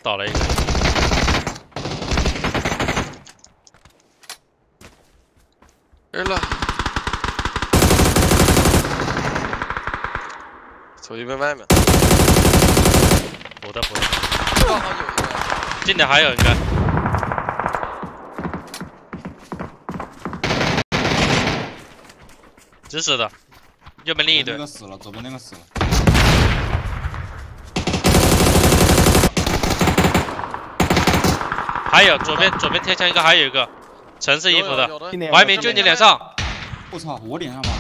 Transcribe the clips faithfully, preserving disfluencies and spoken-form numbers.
倒了一个。 人了。走一边外面。 补的补的。 刚好有一个。 近点还有一个。直死的。右边另一队。 那个死了，左边那个死了。 还有左边左边贴墙一个，还有一个橙色衣服的， 的怀民就你脸上。 我操，我脸上吧。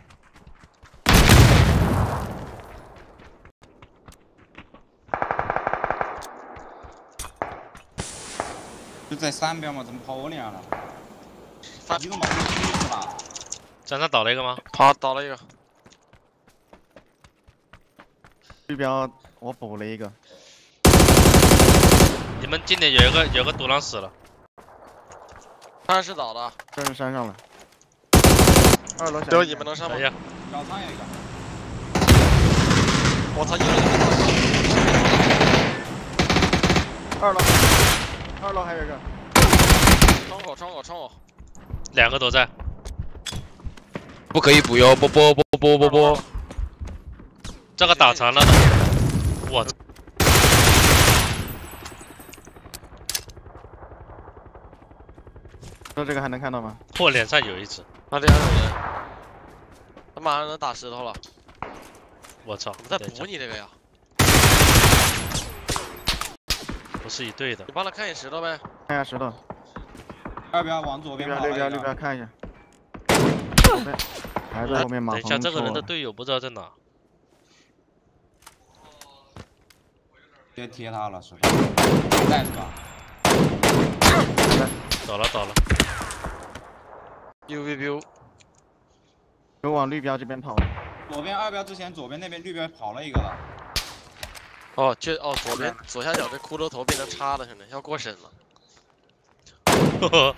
就在山边嘛，怎么跑我脸上了？一个毛病是吧？ 墙上倒了一个吗？ 好，倒了一个。 绿标我补了一个。 你们近点有一个有个独狼死了， 山是倒的， 这是山上了。二楼小。 有你们能上吗？ 哎呀， 脚上有一个。 我操，一楼你们二楼，二楼还有一个。 窗口窗口窗口， 两个都在。 不可以补哟！波波波波波波。 这个打残了的，我。 说这个还能看到吗？ 我脸上有一只， 那边有人，他马上能打石头了。 我操！ 我在补你这个呀， 不是一队的。 你帮他看一石头呗。 看一下石头。 要不要往左绿边跑？ 标绿标绿标看一下。后面还在后面马等一下，这个人的队友不知道在哪。 别贴他了，是吧？在是吧？ 倒了倒了。 biu biu biu， 有往绿标这边跑。 左边二标之前，左边那边绿标跑了一个了。 哦，这哦左边左下角这骷髅头变成叉的，兄弟要过审了。 呵呵。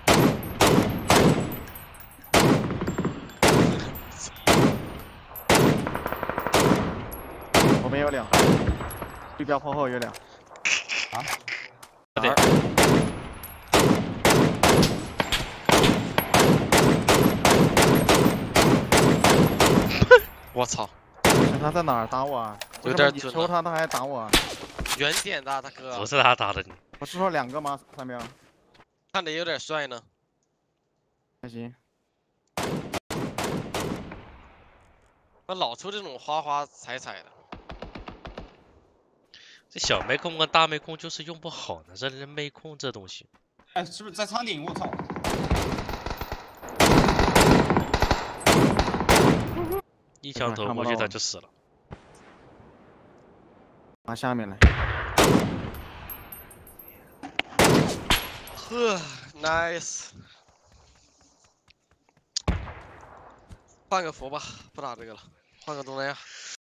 左边有两，绿标坡后有两。 啊？ 对。 我操！ 他在哪儿打我啊？ 有点你抽他，他还打我啊？ 远点的大哥。 不是他打的你。 我是说两个吗？三标。 看着有点帅呢。 还行。 那老抽这种花花彩彩的。 这小妹控跟大妹控就是用不好呢，这人妹控这东西。 哎，是不是在仓顶？我操！ 一枪投过去他就死了。 拿下面来。 呵 ，nice。换个服吧，不打这个了，换个东南亚。